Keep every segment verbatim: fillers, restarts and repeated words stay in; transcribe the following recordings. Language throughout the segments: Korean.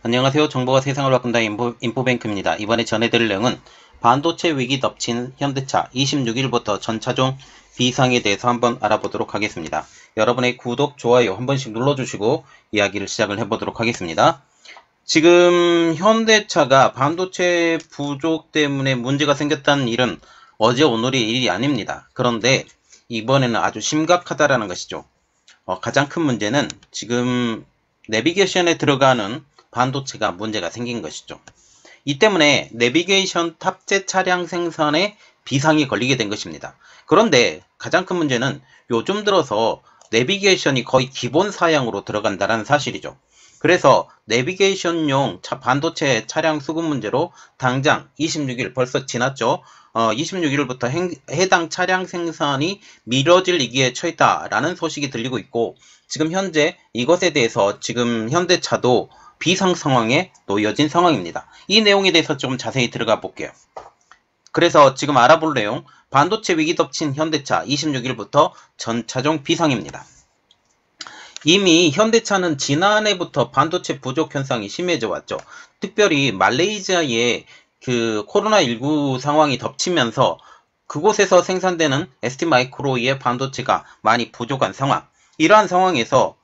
안녕하세요. 정보가 세상을 바꾼다 인포, 인포뱅크입니다. 이번에 전해드릴 내용은 반도체 위기 덮친 현대차 이십육 일부터 전차종 비상에 대해서 한번 알아보도록 하겠습니다. 여러분의 구독, 좋아요 한 번씩 눌러주시고 이야기를 시작을 해보도록 하겠습니다. 지금 현대차가 반도체 부족 때문에 문제가 생겼다는 일은 어제 오늘의 일이 아닙니다. 그런데 이번에는 아주 심각하다라는 것이죠. 어, 가장 큰 문제는 지금 내비게이션에 들어가는 반도체가 문제가 생긴 것이죠. 이 때문에 내비게이션 탑재 차량 생산에 비상이 걸리게 된 것입니다. 그런데 가장 큰 문제는 요즘 들어서 내비게이션이 거의 기본 사양으로 들어간다는 사실이죠. 그래서 내비게이션용 차, 반도체 차량 수급 문제로 당장 이십육 일 벌써 지났죠. 어, 이십육 일부터 행, 해당 차량 생산이 미뤄질 위기에 처했다라는 소식이 들리고 있고, 지금 현재 이것에 대해서 지금 현대차도 비상 상황에 놓여진 상황입니다. 이 내용에 대해서 좀 자세히 들어가 볼게요. 그래서 지금 알아볼 내용, 반도체 위기 덮친 현대차 이십육 일부터 전차종 비상입니다. 이미 현대차는 지난해부터 반도체 부족 현상이 심해져 왔죠. 특별히 말레이시아의 그 코로나 십구 상황이 덮치면서 그곳에서 생산되는 에스티마이크로의 반도체가 많이 부족한 상황. 이러한 상황에서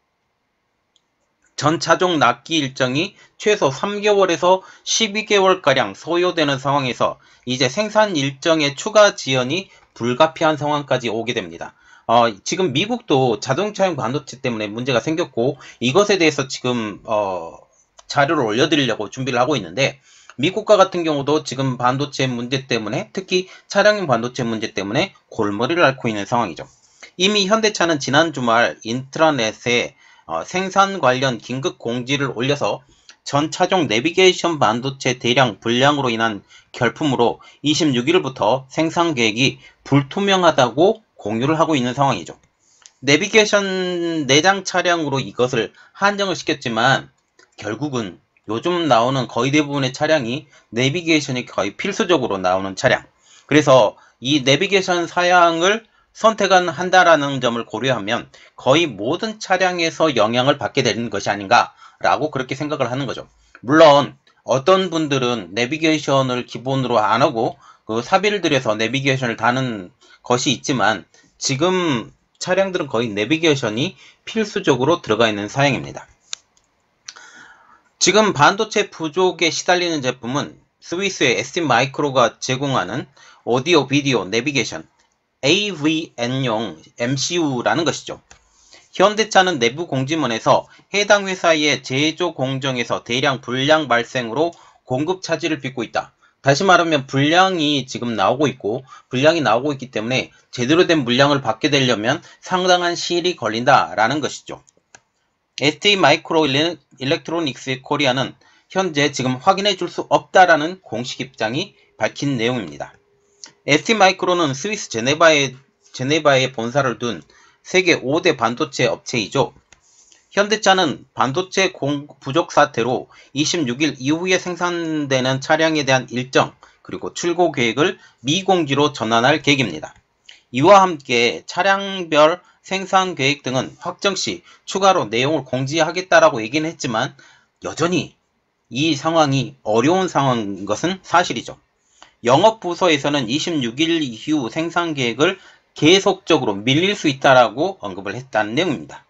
전차종 납기 일정이 최소 삼 개월에서 십이 개월가량 소요되는 상황에서 이제 생산 일정의 추가 지연이 불가피한 상황까지 오게 됩니다. 어, 지금 미국도 자동차용 반도체 때문에 문제가 생겼고, 이것에 대해서 지금 어, 자료를 올려드리려고 준비를 하고 있는데, 미국과 같은 경우도 지금 반도체 문제 때문에, 특히 차량용 반도체 문제 때문에 골머리를 앓고 있는 상황이죠. 이미 현대차는 지난 주말 인트라넷에 어, 생산 관련 긴급 공지를 올려서 전 차종 내비게이션 반도체 대량 불량으로 인한 결품으로 이십육 일부터 생산 계획이 불투명하다고 공유를 하고 있는 상황이죠. 내비게이션 내장 차량으로 이것을 한정을 시켰지만 결국은 요즘 나오는 거의 대부분의 차량이 내비게이션이 거의 필수적으로 나오는 차량. 그래서 이 내비게이션 사양을 선택한다라는 점을 고려하면 거의 모든 차량에서 영향을 받게 되는 것이 아닌가라고 그렇게 생각을 하는 거죠. 물론 어떤 분들은 내비게이션을 기본으로 안 하고 그 사비를 들여서 내비게이션을 다는 것이 있지만, 지금 차량들은 거의 내비게이션이 필수적으로 들어가 있는 사양입니다. 지금 반도체 부족에 시달리는 제품은 스위스의 에스티마이크로가 제공하는 오디오 비디오 내비게이션 에이브이엔용 엠씨유라는 것이죠. 현대차는 내부 공지문에서 해당 회사의 제조 공정에서 대량 불량 발생으로 공급 차질을 빚고 있다. 다시 말하면 불량이 지금 나오고 있고, 불량이 나오고 있기 때문에 제대로 된 물량을 받게 되려면 상당한 시일이 걸린다라는 것이죠. 에스티마이크로 일렉트로닉스 코리아는 현재 지금 확인해 줄 수 없다라는 공식 입장이 밝힌 내용입니다. 에스티마이크로는 스위스 제네바에, 제네바에 본사를 둔 세계 오 대 반도체 업체이죠. 현대차는 반도체 공 부족 사태로 이십육 일 이후에 생산되는 차량에 대한 일정 그리고 출고 계획을 미공지로 전환할 계획입니다. 이와 함께 차량별 생산 계획 등은 확정 시 추가로 내용을 공지하겠다라고 얘기는 했지만 여전히 이 상황이 어려운 상황인 것은 사실이죠. 영업부서에서는 이십육 일 이후 생산 계획을 계속적으로 밀릴 수 있다라고 언급을 했다는 내용입니다.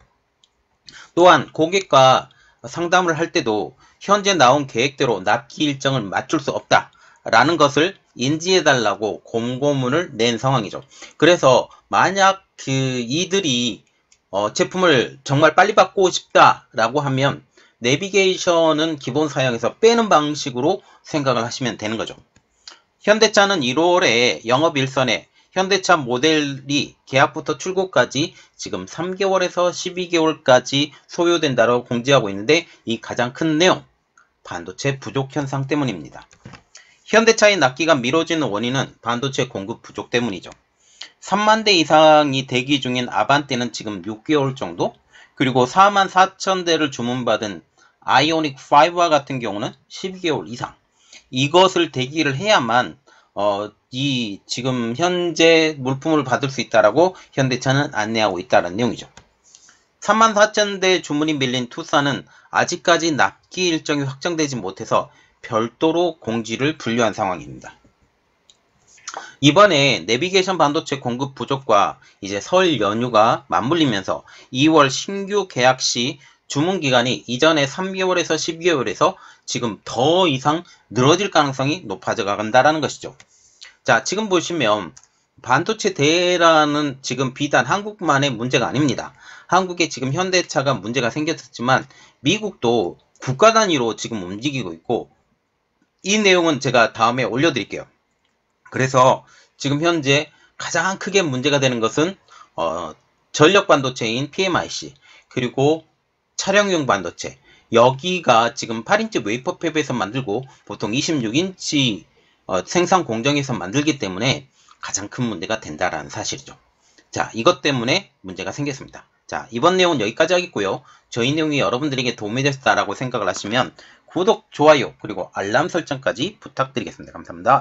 또한 고객과 상담을 할 때도 현재 나온 계획대로 납기 일정을 맞출 수 없다라는 것을 인지해달라고 공고문을 낸 상황이죠. 그래서 만약 그 이들이 어, 제품을 정말 빨리 받고 싶다라고 하면 내비게이션은 기본 사양에서 빼는 방식으로 생각을 하시면 되는 거죠. 현대차는 일월에 영업일선에 현대차 모델이 계약부터 출고까지 지금 삼 개월에서 십이 개월까지 소요된다고 공지하고 있는데, 이 가장 큰 내용, 반도체 부족 현상 때문입니다. 현대차의 납기가 미뤄지는 원인은 반도체 공급 부족 때문이죠. 삼만 대 이상이 대기 중인 아반떼는 지금 육 개월 정도, 그리고 사만 사천 대를 주문받은 아이오닉 오와 같은 경우는 십이 개월 이상, 이것을 대기를 해야만 어, 이 지금 현재 물품을 받을 수 있다라고 현대차는 안내하고 있다는 내용이죠. 삼만 사천 대 주문이 밀린 투싼은 아직까지 납기 일정이 확정되지 못해서 별도로 공지를 분류한 상황입니다. 이번에 내비게이션 반도체 공급 부족과 이제 설 연휴가 맞물리면서 이월 신규 계약 시 주문 기간이 이전에 삼 개월에서 십이 개월에서 지금 더 이상 늘어질 가능성이 높아져 간다는 것이죠. 자, 지금 보시면 반도체 대란은 지금 비단 한국만의 문제가 아닙니다. 한국에 지금 현대차가 문제가 생겼지만 미국도 국가 단위로 지금 움직이고 있고, 이 내용은 제가 다음에 올려드릴게요. 그래서 지금 현재 가장 크게 문제가 되는 것은 어, 전력 반도체인 피엠아이씨 그리고 차량용 반도체, 여기가 지금 팔 인치 웨이퍼 팹에서 만들고 보통 이십육 인치 어, 생산 공정에서 만들기 때문에 가장 큰 문제가 된다라는 사실이죠. 자, 이것 때문에 문제가 생겼습니다. 자, 이번 내용은 여기까지 하겠고요. 저희 내용이 여러분들에게 도움이 됐다라고 생각을 하시면 구독, 좋아요, 그리고 알람 설정까지 부탁드리겠습니다. 감사합니다.